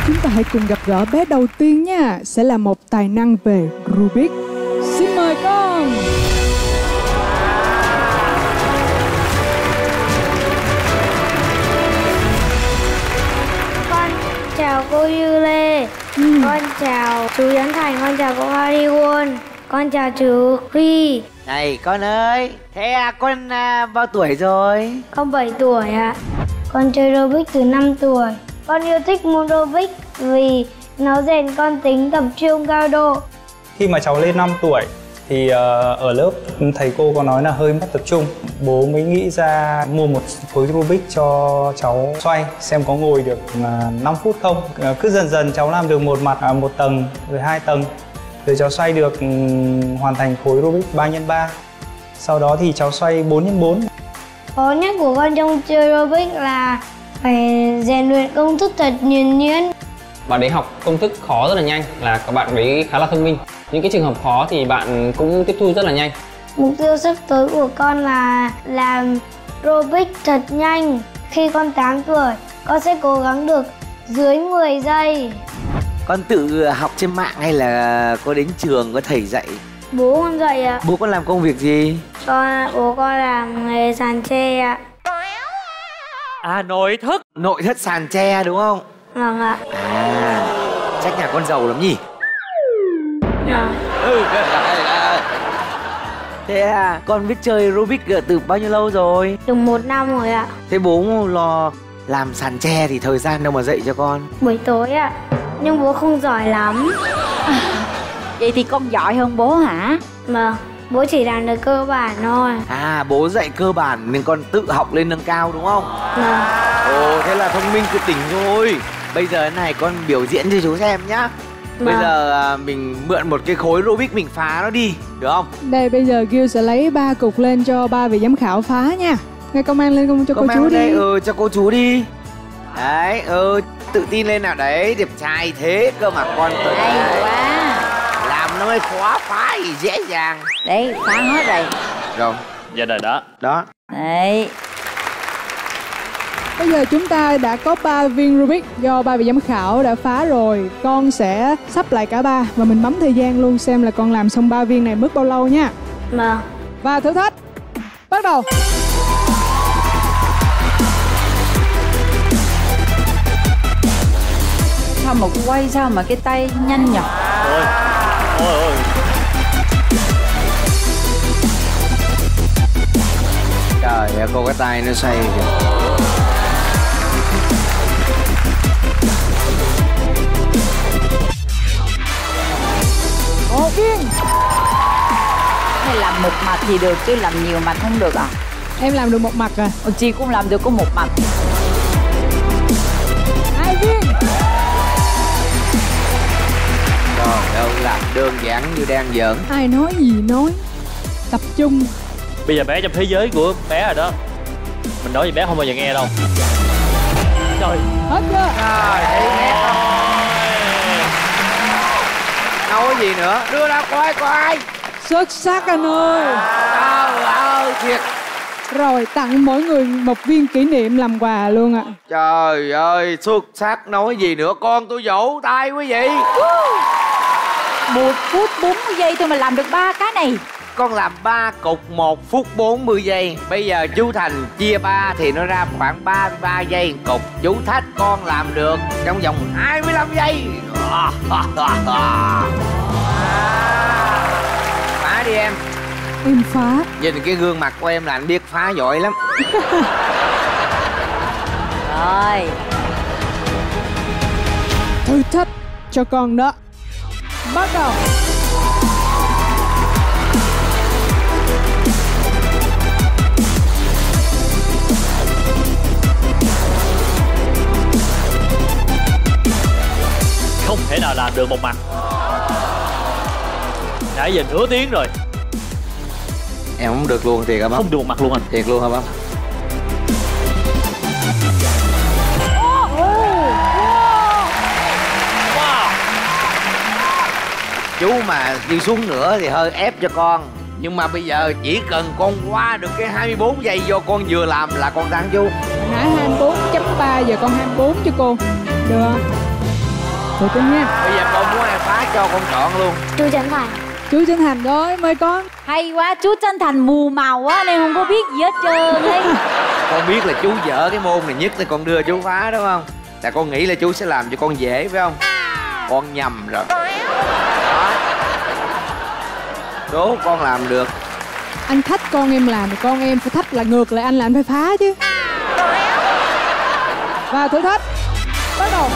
Chúng ta hãy cùng gặp gỡ bé đầu tiên nha. Sẽ là một tài năng về Rubik. Xin mời con. Con chào cô Như Lê. Con chào chú Yến Thành. Con chào cô Harry Won. Con chào chú Huy. Này con ơi, thế con bao tuổi rồi? Con 7 tuổi ạ. Con chơi Rubik từ 5 tuổi. Con yêu thích môn Rubik vì nó rèn con tính tập trung cao độ. Khi mà cháu lên 5 tuổi thì ở lớp thầy cô có nói là hơi mất tập trung. Bố mới nghĩ ra mua một khối Rubik cho cháu xoay xem có ngồi được 5 phút không. Cứ dần dần cháu làm được một mặt 1 tầng rồi 2 tầng. Rồi cháu xoay được hoàn thành khối Rubik 3x3. Sau đó thì cháu xoay 4x4. Khó nhất của con trong chơi Rubik là phải rèn luyện công thức thật nhuần nhuyễn. Bạn ấy học công thức khó rất là nhanh, là các bạn ấy khá là thông minh. Những cái trường hợp khó thì bạn cũng tiếp thu rất là nhanh. Mục tiêu sắp tới của con là làm Rubik thật nhanh. Khi con 8 tuổi, con sẽ cố gắng được dưới 10 giây. Con tự học trên mạng hay là có đến trường có thầy dạy? Bố con dạy ạ. Bố con làm công việc gì? Bố con làm nghề sàn tre ạ. À, nội thất. Nội thất sàn tre đúng không? Vâng ạ. À, chắc nhà con giàu lắm nhỉ? Vâng. Thế con biết chơi Rubik từ bao nhiêu lâu rồi? Được 1 năm rồi ạ. Thế bố lo làm sàn tre thì thời gian đâu mà dạy cho con? Buổi tối ạ. Nhưng bố không giỏi lắm. Vậy thì con giỏi hơn bố hả? Vâng, bố chỉ làm được cơ bản thôi. À, bố dạy cơ bản nên con tự học lên nâng cao đúng không? Vâng. Ồ, thế là thông minh tuyệt đỉnh rồi. Bây giờ này con biểu diễn cho chú xem nhá. Bây giờ mình mượn một cái khối Rubik mình phá nó đi, được không? Đây, bây giờ Gil sẽ lấy 3 cục lên cho 3 vị giám khảo phá nha. Ngay con mang lên cho cô chú đi. Đây, cho cô chú đi. Đấy, tự tin lên nào. Đấy, đẹp trai thế cơ mà con tự Hay quá. làm nó mới khó phá thì dễ dàng. Đấy, phá hết rồi. Rồi. Dạ rồi đó. Đó. Đấy. Bây giờ chúng ta đã có 3 viên Rubik do 3 vị giám khảo đã phá rồi. Con sẽ sắp lại cả 3 và mình bấm thời gian luôn xem là con làm xong 3 viên này mất bao lâu nha. Vâng. Và thử thách bắt đầu. Sao mà quay sao mà cái tay nhanh nhỉ? Ôi. Trời ơi, cô cái tay nó xoay kìa. Một viên. Hay làm một mặt thì được chứ làm nhiều mặt không được à? Em làm được một mặt à? Chị cũng làm được có một mặt. 2 viên. Rồi, đâu làm đơn giản như đang giỡn. Ai nói gì nói. Tập trung. Bây giờ bé trong thế giới của bé rồi đó. Mình nói gì bé không bao giờ nghe đâu. Trời. Hết chưa? Rồi, thấy nghe không? Nói gì nữa, đưa ra coi. Xuất sắc anh ơi. Trời ơi, thiệt. Rồi, tặng mỗi người một viên kỷ niệm làm quà luôn ạ. Trời ơi, xuất sắc nói gì nữa, con tôi vỗ tay quý vị. 1 phút 40 giây thôi mà làm được 3 cái này. Con làm 3 cục 1 phút 40 giây. Bây giờ chú Thành chia 3 thì nó ra khoảng 33 giây một cục. Chú Thách con làm được trong vòng 25 giây. Phá đi em. Em phá. Nhìn cái gương mặt của em là anh biết phá giỏi lắm. Rồi. Thử thách cho con đó. Bắt đầu. Không thể nào làm được một mặt. Nãy giờ nửa tiếng rồi. Em không được luôn thiệt hả bác? Không được một mặt luôn anh. Thiệt luôn hả bác? Wow. Chú mà đi xuống nữa thì hơi ép cho con. Nhưng mà bây giờ chỉ cần con qua được cái 24 giây do con vừa làm là con thắng chú. Nãy 24.3 giờ con 24 cho cô. Được không? Tự tin nha. Bây giờ con muốn ai phá cho con chọn luôn. Chú Trấn Thành. Chú Trấn Thành rồi, mời con. Hay quá, chú Trấn Thành mù màu quá nên không có biết gì hết trơn ấy. Con biết là chú dở cái môn này nhất thì con đưa chú phá đúng không? Là con nghĩ là chú sẽ làm cho con dễ phải không? Con nhầm rồi. Đó. Đố con làm được. Anh thách con em làm thì con em phải thách lại ngược lại anh là anh phải phá chứ. Và thử thách bắt đầu.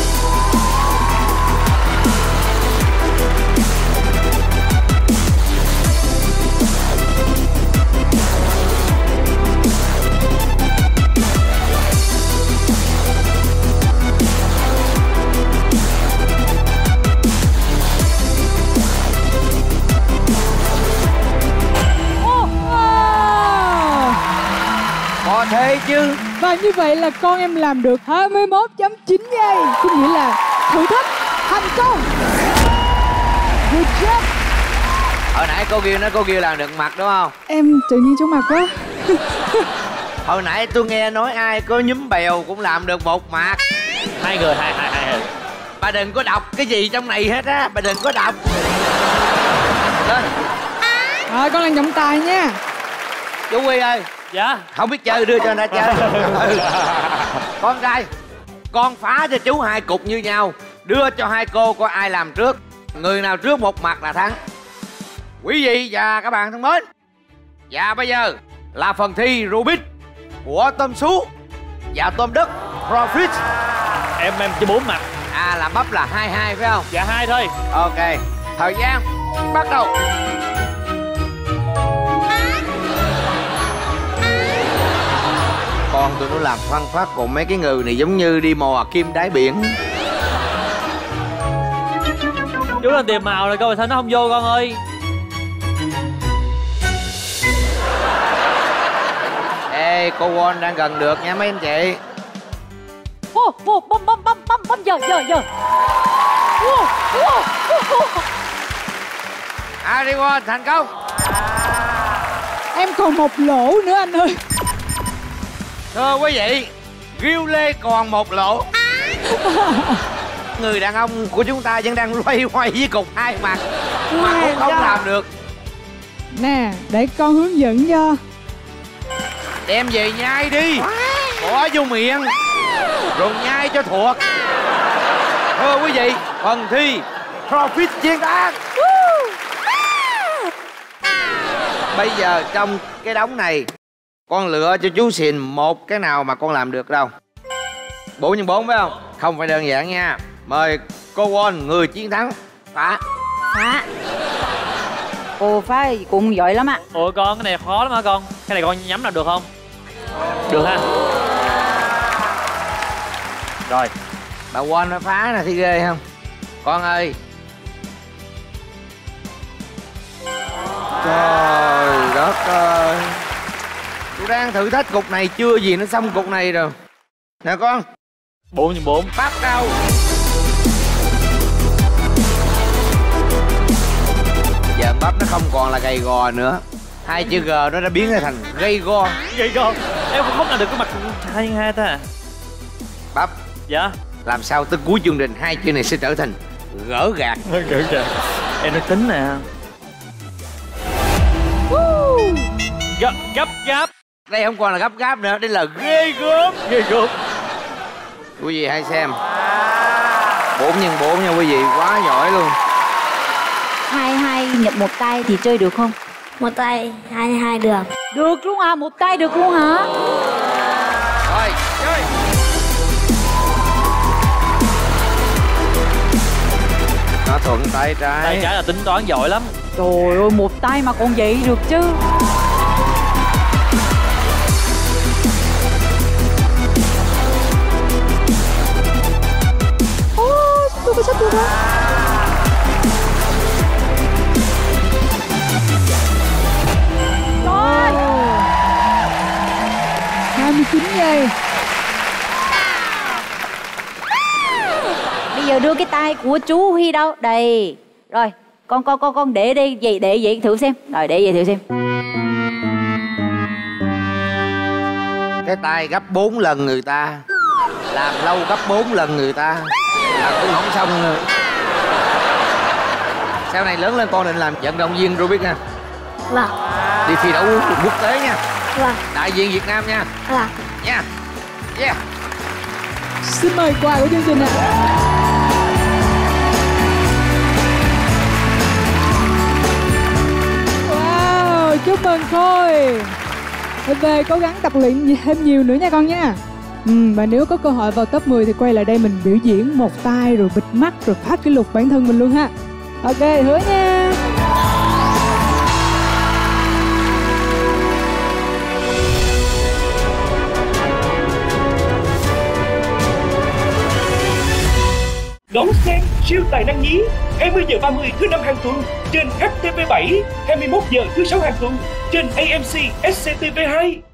Có thế chứ. Và như vậy là con em làm được 21.9 giây. Có nghĩa là thử thách thành công. Good job. Hồi nãy cô kêu làm được mặt đúng không? Em tự nhiên chóng mặt quá. Hồi nãy tôi nghe nói ai có nhúm bèo cũng làm được một mặt. Hai người. Bà đừng có đọc cái gì trong này hết á. Bà đừng có đọc. Lên. Rồi con làm trọng tài nha. Chú Huy ơi. Dạ. Không biết chơi đưa cho người ta chơi. Con trai, con phá cho chú 2 cục như nhau. Đưa cho 2 cô coi ai làm trước. Người nào trước một mặt là thắng. Quý vị và các bạn thân mến, và bây giờ là phần thi Rubik của tôm sú và tôm đất Profit. Em chỉ 4 mặt. À, là bắp là 2-2 phải không? Dạ 2 thôi. Ok, thời gian bắt đầu. Con tụi nó làm phăng phát, còn mấy cái người này giống như đi mò kim đáy biển. Chú lên tìm màu rồi coi sao nó không vô con ơi. Ê, cô Won đang gần được nha mấy anh chị. Bấm giờ. Ariwon thành công. Em còn một lỗ nữa anh ơi. Thưa quý vị, Ghiêu Lê còn một lỗ. Người đàn ông của chúng ta vẫn đang loay hoay với cục 2 mặt mà cũng không làm được. Nè, để con hướng dẫn cho. Đem về nhai đi, bỏ vô miệng rồi nhai cho thuộc. Thưa quý vị, phần thi Profit chiến thắng. Bây giờ trong cái đống này, con lựa cho chú Xìn một cái nào mà con làm được đâu. 4x4 phải không? Không phải đơn giản nha. Mời cô Won, người chiến thắng, phá. Phá. Ồ, phá cũng giỏi lắm ạ. Ủa con, cái này khó lắm hả con? Cái này con nhắm là được không? Được ha. Rồi. Bà Won nó phá nè, thấy ghê không? Con ơi. Trời đất ơi. Tôi đang thử thách cục này chưa gì nó xong cục này rồi. Nè con. 4x4. Bắt đầu. Giờ bắp nó không còn là gầy gò nữa. 2 chữ G nó đã biến ra thành gây go. Gây go. Em không làm được cái mặt hai ta. Bắp. Dạ. Làm sao tới cuối chương trình 2 chữ này sẽ trở thành gỡ gạt. Gỡ gạt. Em nói tính nè. Gấp. Đây không còn là gấp gáp nữa, đây là ghê gớm. Ghê gớm. Quý vị hãy xem. 4x4 nha quý vị, quá giỏi luôn. 2 nhập một tay thì chơi được không? Một tay 2 được. Được luôn à, một tay được luôn hả? Rồi, chơi. Nó thuận tay trái. Tay trái là tính toán giỏi lắm. Trời ơi, một tay mà còn vậy được chứ. Tôi có sắp được không? Trời. 29 giây. Bây giờ đưa cái tay của chú Huy đâu? Đây. Rồi, con để đi, để vậy thử xem. Rồi để vậy thử xem. Cái tay gấp 4 lần người ta. Làm lâu gấp 4 lần người ta mà cũng không xong nữa. Sau này lớn lên con định làm vận động viên Rubik nha. Vâng. Đi thi đấu quốc tế nha. Vâng. Đại diện Việt Nam nha. Vâng. Nha. Yeah. Xin mời quà của chương trình ạ. Wow, chúc mừng Khôi. Về cố gắng tập luyện thêm nhiều nữa nha con nha. Và nếu có cơ hội vào top 10 thì quay lại đây mình biểu diễn một tay rồi bịt mắt rồi phá kỷ lục bản thân mình luôn ha. Ok, hứa nha. Đón xem Siêu Tài Năng Nhí 20h30 thứ 5 hàng tuần trên HTV7, 21h thứ 6 hàng tuần trên AMC SCTV2.